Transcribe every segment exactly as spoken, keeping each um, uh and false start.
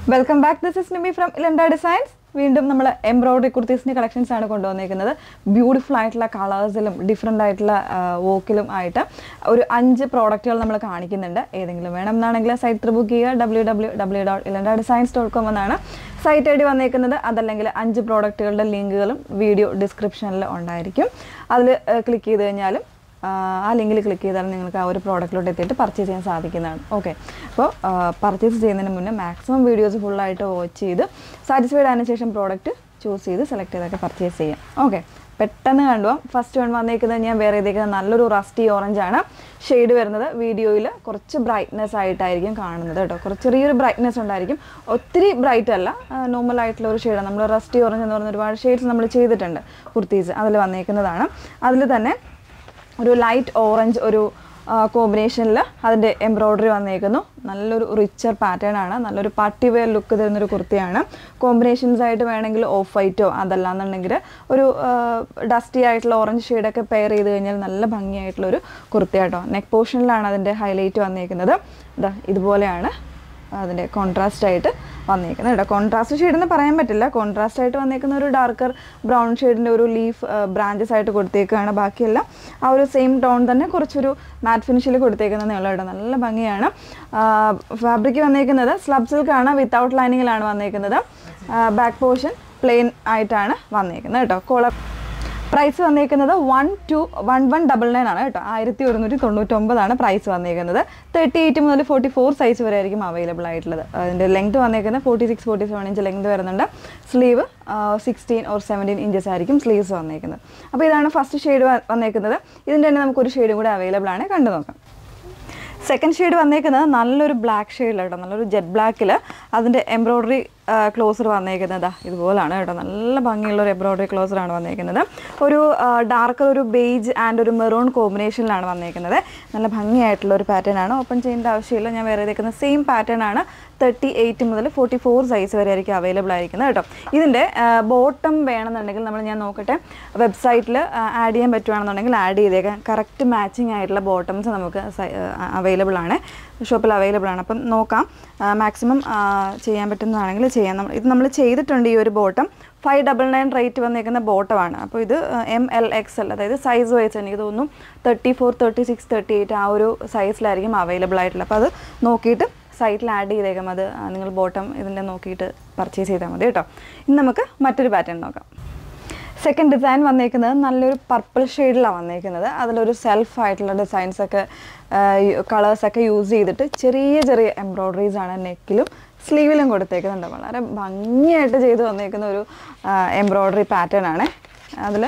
Welcome back. This is Nimi from Elentra Designs. വീണ്ടും നമ്മൾ embroidery കുർത്തീസിന്റെ collections ആണ് കൊണ്ടുവന്നിരിക്കുന്നത്. ബ്യൂട്ടിഫുൾ ആയിട്ടുള്ള കളേഴ്സിലും ഡിഫറെൻ്റ് ആയിട്ടുള്ള വർക്കിലും ആയിട്ട് ഒരു അഞ്ച് പ്രോഡക്റ്റുകൾ നമ്മൾ കാണിക്കുന്നുണ്ട്. ഏതെങ്കിലും വേണം എന്നാണെങ്കിൽ സൈറ്റ് ത്രൂ ബുക്ക് ചെയ്യുക. W W W dot Elantra designs dot com എന്നാണ് സൈറ്റ് ഐ ഡി വന്നിരിക്കുന്നത്. അതല്ലെങ്കിൽ അഞ്ച് പ്രോഡക്റ്റുകളുടെ ലിങ്കുകളും വീഡിയോ ഡിസ്ക്രിപ്ഷനിൽ ഉണ്ടായിരിക്കും. അതിൽ ക്ലിക്ക് ചെയ്ത് കഴിഞ്ഞാലും ആ ലിങ്കിൽ ക്ലിക്ക് ചെയ്താൽ നിങ്ങൾക്ക് ആ ഒരു പ്രോഡക്റ്റിലോട്ട് എത്തിയിട്ട് പർച്ചേസ് ചെയ്യാൻ സാധിക്കുന്നതാണ്. ഓക്കെ, അപ്പോൾ പർച്ചേസ് ചെയ്യുന്നതിന് മുന്നേ മാക്സിമം വീഡിയോസ് ഫുള്ളായിട്ട് വാച്ച് ചെയ്ത് സാറ്റിസ്ഫൈഡ് ആയതിനു ശേഷം പ്രോഡക്റ്റ് ചൂസ് ചെയ്ത് സെലക്ട് ചെയ്തൊക്കെ പർച്ചേസ് ചെയ്യാം. ഓക്കെ, പെട്ടെന്ന് കണ്ടുപോകാം. ഫസ്റ്റ് വൺ വന്നേക്കുന്നത് ഞാൻ വേറെ ചെയ്തേക്കുന്നത് നല്ലൊരു റസ്റ്റി ഓറഞ്ച് ആണ് ഷെയ്ഡ് വരുന്നത്. വീഡിയോയിൽ കുറച്ച് ബ്രൈറ്റ്നെസ് ആയിട്ടായിരിക്കും കാണുന്നത് കേട്ടോ. കുറച്ച് ചെറിയൊരു ബ്രൈറ്റ്നെസ് ഉണ്ടായിരിക്കും, ഒത്തിരി ബ്രൈറ്റ് അല്ല, നോർമൽ ആയിട്ടുള്ള ഒരു ഷെയ്ഡാണ്. നമ്മൾ റസ്റ്റി ഓറഞ്ച് എന്ന് പറഞ്ഞ ഒരുപാട് ഷെയ്ഡ്സ് നമ്മൾ ചെയ്തിട്ടുണ്ട് കുർത്തീസ്, അതിൽ വന്നേക്കുന്നതാണ്. അതിൽ തന്നെ ഒരു ലൈറ്റ് ഓറഞ്ച് ഒരു കോമ്പിനേഷനിൽ അതിൻ്റെ എംബ്രോയ്ഡറി വന്നേക്കുന്നു. നല്ലൊരു റിച്ചർ പാറ്റേൺ ആണ്, നല്ലൊരു പാർട്ടി വെയർ ലുക്ക് തരുന്നൊരു കുർത്തിയാണ്. കോമ്പിനേഷൻസ് ആയിട്ട് വേണമെങ്കിൽ ഓഫ് വൈറ്റോ അതല്ലാന്നുണ്ടെങ്കിൽ ഒരു ഡസ്റ്റി ആയിട്ടുള്ള ഓറഞ്ച് ഷെയ്ഡൊക്കെ പെയർ ചെയ്ത് കഴിഞ്ഞാൽ നല്ല ഭംഗിയായിട്ടുള്ളൊരു കുർത്തിയാട്ടോ. നെക്ക് പോർഷനിലാണ് അതിൻ്റെ ഹൈലൈറ്റ് വന്നേക്കുന്നത്. ഇതാ ഇതുപോലെയാണ് അതിൻ്റെ കോൺട്രാസ്റ്റ് ആയിട്ട് വന്നേക്കുന്നത് കേട്ടോ. കോൺട്രാസ്റ്റ് ഷെയ്ഡെന്ന് പറയാൻ പറ്റില്ല, കോൺട്രാസ്റ്റ് ആയിട്ട് വന്നേക്കുന്ന ഒരു ഡാർക്കർ ബ്രൗൺ ഷെയ്ഡിൻ്റെ ഒരു ലീഫ് ബ്രാഞ്ചസ് ആയിട്ട് കൊടുത്തേക്കുകയാണ്. ബാക്കിയെല്ലാം ആ ഒരു സെയിം ടോൺ തന്നെ കുറച്ചൊരു മാറ്റ് ഫിനിഷിൽ കൊടുത്തേക്കുന്നതേ ഉള്ളൂ കേട്ടോ. നല്ല ഭംഗിയാണ്. ഫാബ്രിക് വന്നേക്കുന്നത് സ്ലബ് സിൽക്കാണ്, വിത്തൗട്ട് ലൈനിങ്ങിലാണ് വന്നേക്കുന്നത്. ബാക്ക് പോർഷൻ പ്ലെയിൻ ആയിട്ടാണ് വന്നേക്കുന്നത് കേട്ടോ. കോളർ പ്രൈസ് വന്നേക്കുന്നത് one two one one double nine ആണ് കേട്ടോ. ആയിരത്തി ഒരുന്നൂറ്റി തൊണ്ണൂറ്റൊമ്പതാണ് പ്രൈസ് വന്നേക്കുന്നത്. തേർട്ടി എയ്റ്റ് മുതൽ ഫോർട്ടി ഫോർ സൈസ് വരെ ആയിരിക്കും അവൈലബിൾ ആയിട്ടുള്ളത്. അതിൻ്റെ ലെങ്ത് വന്നേക്കുന്നത് forty six forty seven inch length വരുന്നുണ്ട്. Sleeve sixteen or seventeen inches ആയിരിക്കും സ്ലീവ്സ് വന്നേക്കുന്നത്. അപ്പോൾ ഇതാണ് ഫസ്റ്റ് ഷെയ്ഡ് വന്നേക്കുന്നത്. ഇതിൻ്റെ തന്നെ നമുക്കൊരു ഷെയ്ഡും കൂടെ അവൈലബിൾ ആണ്, കണ്ടു നോക്കാം. സെക്കൻഡ് ഷെയ്ഡ് വന്നേക്കുന്നത് നല്ലൊരു ബ്ലാക്ക് ഷെയ്ഡിലാണ് കേട്ടോ. നല്ലൊരു ജെറ്റ് ബ്ലാക്കിൽ അതിൻ്റെ എംബ്രോയ്ഡറി ക്ലോസർ വന്നേക്കുന്നത് ഇതുപോലാണ് കേട്ടോ. നല്ല ഭംഗിയുള്ള ഒരു എംബ്രോയ്ഡറി ക്ലോസറാണ് വന്നേക്കുന്നത്. ഒരു ഡാർക്കർ ഒരു ബേജ് ആൻഡ് ഒരു മെറൂൺ കോമ്പിനേഷനിലാണ് വന്നേക്കുന്നത്. നല്ല ഭംഗിയായിട്ടുള്ള ഒരു പാറ്റേൺ ആണ്. ഓപ്പൺ ചെയ്യേണ്ട ആവശ്യമില്ല, ഞാൻ വേറെ ചെയ്തേക്കുന്ന സെയിം പാറ്റേൺ ആണ്. തേർട്ടി എയ്റ്റ് മുതൽ ഫോർട്ടി ഫോർ സൈസ് വരെ ആയിരിക്കും അവൈലബിൾ ആയിരിക്കുന്നത് കേട്ടോ. ഇതിൻ്റെ ബോട്ടം വേണമെന്നുണ്ടെങ്കിൽ നമ്മൾ ഞാൻ നോക്കട്ടെ വെബ്സൈറ്റിൽ ആഡ് ചെയ്യാൻ പറ്റുകയാണെന്നുണ്ടെങ്കിൽ ആഡ് ചെയ്തേക്കാം. കറക്റ്റ് മാച്ചിങ് ആയിട്ടുള്ള ബോട്ടംസ് നമുക്ക് അവൈലബിൾ ആണ്, ഷോപ്പിൽ അവൈലബിൾ ആണ്. അപ്പം നോക്കാം, മാക്സിമം ചെയ്യാൻ പറ്റുന്നതാണെങ്കിൽ ചെയ്യാം. നമ്മൾ ഇത് നമ്മൾ ചെയ്തിട്ടുണ്ട്. ഈ ഒരു bottom five double nine rate വന്നേക്കുന്ന ബോട്ടമാണ്. അപ്പോൾ ഇത് എം എൽ എക്സ് എൽ, അതായത് സൈസ് വൈസ് എനിക്ക് തോന്നുന്നു thirty four thirty six thirty eight ആ ഒരു സൈസിലായിരിക്കും അവൈലബിൾ ആയിട്ടുള്ളത്. അപ്പോൾ അത് നോക്കിയിട്ട് സൈറ്റിൽ ആഡ് ചെയ്തേക്കാം. അത് നിങ്ങൾ ബോട്ടം ഇതിൻ്റെ നോക്കിയിട്ട് പർച്ചേസ് ചെയ്താൽ മതി കേട്ടോ. ഇനി നമുക്ക് മറ്റൊരു പാറ്റേൺ നോക്കാം. സെക്കൻഡ് ഡിസൈൻ വന്നേക്കുന്നത് നല്ലൊരു പർപ്പിൾ ഷെയ്ഡിലാണ് വന്നേക്കുന്നത്. അതിലൊരു സെൽഫ് ആയിട്ടുള്ള ഡിസൈൻസൊക്കെ കളേഴ്സൊക്കെ യൂസ് ചെയ്തിട്ട് ചെറിയ ചെറിയ എംബ്രോയ്ഡറീസ് ആണ് നെക്കിലും സ്ലീവിലും കൊടുത്തേക്കുന്നുണ്ട്. വളരെ ഭംഗിയായിട്ട് ചെയ്ത് വന്നേക്കുന്ന ഒരു എംബ്രോയ്ഡറി പാറ്റേൺ ആണ്. അതിൽ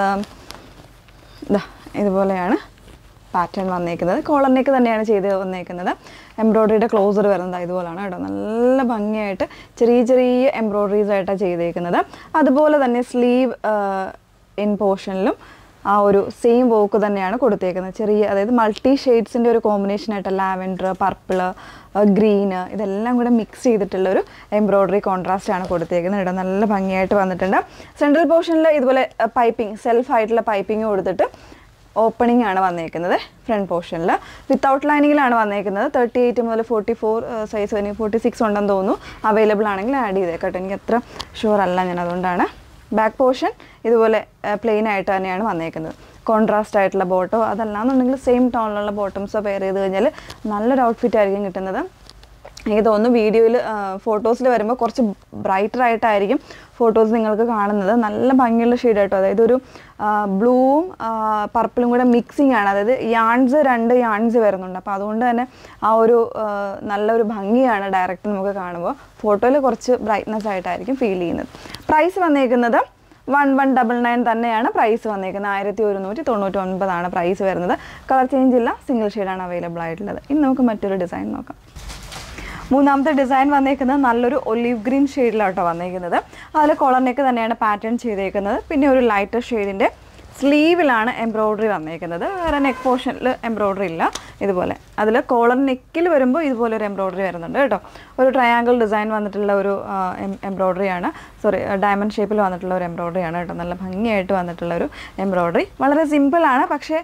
ഇതാ ഇതുപോലെയാണ് പാറ്റേൺ വന്നേക്കുന്നത്. കോളർ നെക്ക് തന്നെയാണ് ചെയ്ത് വന്നേക്കുന്നത്. എംബ്രോയ്ഡറിയുടെ ക്ലോസർ വരുന്നത് ഇതുപോലെയാണ് കേട്ടോ. നല്ല ഭംഗിയായിട്ട് ചെറിയ ചെറിയ എംബ്രോയ്ഡറീസ് ആയിട്ടാണ് ചെയ്തേക്കുന്നത്. അതുപോലെ തന്നെ സ്ലീവ് ഇൻ പോർഷനിലും ആ ഒരു സെയിം വർക്ക് തന്നെയാണ് കൊടുത്തേക്കുന്നത്. ചെറിയ അതായത് മൾട്ടി ഷെയ്ഡ്സിൻ്റെ ഒരു കോമ്പിനേഷനായിട്ട് ലാവൻഡർ, പർപ്പിള്, ഗ്രീന് ഇതെല്ലാം കൂടെ മിക്സ് ചെയ്തിട്ടുള്ളൊരു എംബ്രോയ്ഡറി കോൺട്രാസ്റ്റ് ആണ് കൊടുത്തേക്കുന്നത് കേട്ടോ. നല്ല ഭംഗിയായിട്ട് വന്നിട്ടുണ്ട്. സെൻട്രൽ പോർഷനിൽ ഇതുപോലെ പൈപ്പിംഗ് സെൽഫ് ആയിട്ടുള്ള പൈപ്പിംഗ് കൊടുത്തിട്ട് ഓപ്പണിംഗ് ആണ് വന്നേക്കുന്നത്. ഫ്രണ്ട് പോർഷനിൽ വിത്തൗട്ട് ലൈനിങ്ങിലാണ് വന്നേക്കുന്നത്. തേർട്ടി എയ്റ്റ് മുതൽ ഫോർട്ടി ഫോർ സൈസ് വരെ ഫോർട്ടി സിക്സ് ഉണ്ടെന്ന് തോന്നുന്നു. അവൈലബിൾ ആണെങ്കിൽ ആഡ് ചെയ്തേക്കട്ടെ, എനിക്ക് അത്ര ഷുവർ അല്ല ഞാൻ, അതുകൊണ്ടാണ്. ബാക്ക് പോർഷൻ ഇതുപോലെ പ്ലെയിൻ ആയിട്ട് തന്നെയാണ് വന്നേക്കുന്നത്. കോൺട്രാസ്റ്റ് ആയിട്ടുള്ള ബോട്ടോ അതല്ലാന്നുണ്ടെങ്കിൽ സെയിം ടോണിലുള്ള ബോട്ടംസോ പെയർ ചെയ്ത് കഴിഞ്ഞാൽ നല്ലൊരു ഔട്ട്ഫിറ്റ് ആയിരിക്കും കിട്ടുന്നത്. എനിക്ക് തോന്നുന്നു വീഡിയോയിൽ ഫോട്ടോസിൽ വരുമ്പോൾ കുറച്ച് ബ്രൈറ്റർ ആയിട്ടായിരിക്കും ഫോട്ടോസ് നിങ്ങൾക്ക് കാണുന്നത്. നല്ല ഭംഗിയുള്ള ഷെയ്ഡ് ആയിട്ടോ. അതായത് ഒരു ബ്ലൂവും പർപ്പിളും കൂടെ മിക്സിങ് ആണ്. അതായത് യാൺസ് രണ്ട് യാൺസ് വരുന്നുണ്ട്. അപ്പോൾ അതുകൊണ്ട് തന്നെ ആ ഒരു നല്ലൊരു ഭംഗിയാണ് ഡയറക്റ്റ് നമുക്ക് കാണുമ്പോൾ. ഫോട്ടോയിൽ കുറച്ച് ബ്രൈറ്റ്നെസ് ആയിട്ടായിരിക്കും ഫീൽ ചെയ്യുന്നത്. പ്രൈസ് വന്നേക്കുന്നത് വൺ വൺ ഡബിൾ നയൻ തന്നെയാണ് പ്രൈസ് വന്നേക്കുന്നത്. ആയിരത്തി ഒരുന്നൂറ്റി തൊണ്ണൂറ്റി ഒൻപതാണ് പ്രൈസ് വരുന്നത്. കളർ ചേഞ്ച് ഇല്ല, സിംഗിൾ ഷെയ്ഡാണ് അവൈലബിൾ ആയിട്ടുള്ളത്. ഇനി നമുക്ക് മറ്റൊരു ഡിസൈൻ നോക്കാം. മൂന്നാമത്തെ ഡിസൈൻ വന്നേക്കുന്നത് നല്ലൊരു ഒലീവ് ഗ്രീൻ ഷെയ്ഡിലാട്ടോ വന്നേക്കുന്നത്. അതിൽ കോളർ നെക്ക് തന്നെയാണ് പാറ്റേൺ ചെയ്തേക്കുന്നത്. പിന്നെ ഒരു ലൈറ്റർ ഷെയ്ഡിൻ്റെ സ്ലീവിലാണ് എംബ്രോയ്ഡറി വന്നേക്കുന്നത്. വേറെ നെക്ക് പോർഷനിൽ എംബ്രോയ്ഡറി ഇല്ല. ഇതുപോലെ അതിൽ കോളർ നെക്കിൽ വരുമ്പോൾ ഇതുപോലെ ഒരു എംബ്രോയ്ഡറി വരുന്നുണ്ട് കേട്ടോ. ഒരു ട്രയാങ്കിൾ ഡിസൈൻ വന്നിട്ടുള്ള ഒരു എംബ്രോയ്ഡറിയാണ്, സോറി ഡയമണ്ട് ഷേപ്പിൽ വന്നിട്ടുള്ള ഒരു എംബ്രോയ്ഡറിയാണ് കേട്ടോ. നല്ല ഭംഗിയായിട്ട് വന്നിട്ടുള്ള ഒരു എംബ്രോയ്ഡറി. വളരെ സിമ്പിളാണ്, പക്ഷേ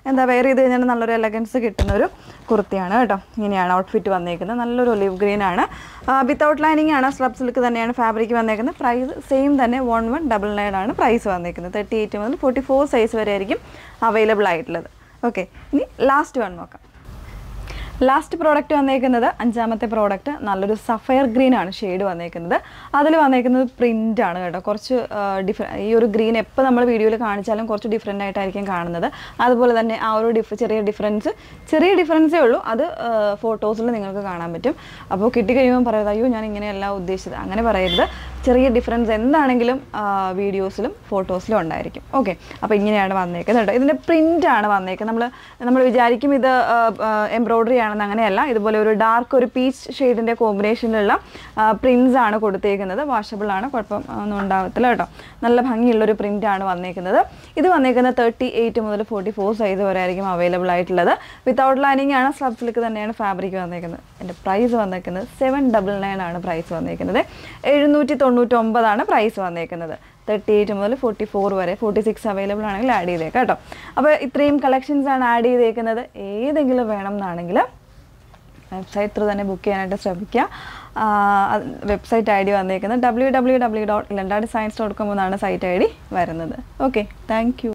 എന്താ വെയർ ചെയ്ത് കഴിഞ്ഞാൽ നല്ലൊരു എലഗൻസ് കിട്ടുന്ന ഒരു കുർത്തിയാണ് കേട്ടോ. ഇങ്ങനെയാണ് ഔട്ട്ഫിറ്റ് വന്നേക്കുന്നത്. നല്ലൊരു ഒലിവ് ഗ്രീൻ ആണ്, വിത്തൗട്ട് ലൈനിങ് ആണ്, സ്ലബ് സിൽക്ക് തന്നെയാണ് ഫാബ്രിക് വന്നേക്കുന്നത്. പ്രൈസ് സെയിം തന്നെ വൺ വൺ ഡബിൾ നയൻ ആണ് പ്രൈസ് വന്നേക്കുന്നത്. തേർട്ടി എയ്റ്റ് മുതൽ ഫോർട്ടി ഫോർ സൈസ് വരെ ആയിരിക്കും അവൈലബിൾ ആയിട്ടുള്ളത്. ഓക്കെ, ഇനി ലാസ്റ്റ് വൺ നോക്കാം. ലാസ്റ്റ് പ്രോഡക്റ്റ് വന്നേക്കുന്നത് അഞ്ചാമത്തെ പ്രോഡക്റ്റ് നല്ലൊരു സഫയർ ഗ്രീൻ ആണ് ഷെയ്ഡ് വന്നേക്കുന്നത്. അതിൽ വന്നേക്കുന്നത് പ്രിൻ്റ് ആണ് കേട്ടോ. കുറച്ച് ഡിഫറെ ഈ ഒരു ഗ്രീൻ എപ്പോൾ നമ്മൾ വീഡിയോയിൽ കാണിച്ചാലും കുറച്ച് ഡിഫറെൻ്റ് ആയിട്ടായിരിക്കും കാണുന്നത്. അതുപോലെ തന്നെ ആ ഒരു ഡിഫ് ചെറിയ ഡിഫറൻസ് ചെറിയ ഡിഫറൻസേ ഉള്ളൂ, അത് ഫോട്ടോസിൽ നിങ്ങൾക്ക് കാണാൻ പറ്റും. അപ്പോൾ കിട്ടിക്കഴിയുമ്പോൾ പറയുന്നത് അയ്യോ ഞാൻ ഇങ്ങനെയല്ല ഉദ്ദേശിച്ചത്, അങ്ങനെ പറയരുത്. ചെറിയ ഡിഫറൻസ് എന്താണെങ്കിലും വീഡിയോസിലും ഫോട്ടോസിലും ഉണ്ടായിരിക്കും. ഓക്കെ, അപ്പോൾ ഇങ്ങനെയാണ് വന്നേക്കുന്നത് കേട്ടോ. ഇതിൻ്റെ പ്രിൻ്റാണ് വന്നേക്കുന്നത്. നമ്മൾ നമ്മൾ വിചാരിക്കും ഇത് എംബ്രോയ്ഡറി ആണെന്ന്, അങ്ങനെയല്ല. ഇതുപോലെ ഒരു ഡാർക്ക് ഒരു പീച്ച് ഷെയ്ഡിൻ്റെ കോമ്പിനേഷനിലുള്ള പ്രിൻസ് ആണ് കൊടുത്തേക്കുന്നത്. വാഷബിൾ ആണ്, കുഴപ്പം ഒന്നും ഉണ്ടാകത്തില്ല കേട്ടോ. നല്ല ഭംഗിയുള്ളൊരു പ്രിൻ്റാണ് വന്നേക്കുന്നത്. ഇത് വന്നേക്കുന്നത് തേർട്ടി എയ്റ്റ് മുതൽ ഫോർട്ടി ഫോർ സൈസ് വരെ ആയിരിക്കും അവൈലബിൾ ആയിട്ടുള്ളത്. വിത്തൗട്ട് ലൈനിങ് ആണ്, സ്ലബ് സിൽക്ക് തന്നെയാണ് ഫാബ്രിക് വന്നേക്കുന്നത്. എൻ്റെ പ്രൈസ് വന്നേക്കുന്നത് സെവൻ ഡബിൾ നയൻ ആണ് പ്രൈസ് വന്നേക്കുന്നത്. എഴുന്നൂറ്റി തൊണ്ണൂറ്റൊമ്പതാണ് പ്രൈസ് വന്നേക്കുന്നത്. തേർട്ടി എയ്റ്റ് മുതൽ ഫോർട്ടി ഫോർ വരെ, ഫോർട്ടി സിക്സ് അവൈലബിൾ ആണെങ്കിൽ ആഡ് ചെയ്തേക്കാം കേട്ടോ. അപ്പോൾ ഇത്രയും കളക്ഷൻസ് ആണ് ആഡ് ചെയ്തേക്കുന്നത്. ഏതെങ്കിലും വേണം എന്നാണെങ്കിൽ വെബ്സൈറ്റ് ത്രൂ തന്നെ ബുക്ക് ചെയ്യാനായിട്ട് ശ്രമിക്കുക. വെബ്സൈറ്റ് ഐ ഡി വന്നേക്കുന്നത് W W W dot Elantra designs dot com എന്നാണ് സൈറ്റ് ഐ ഡി വരുന്നത്. Okay, thank U.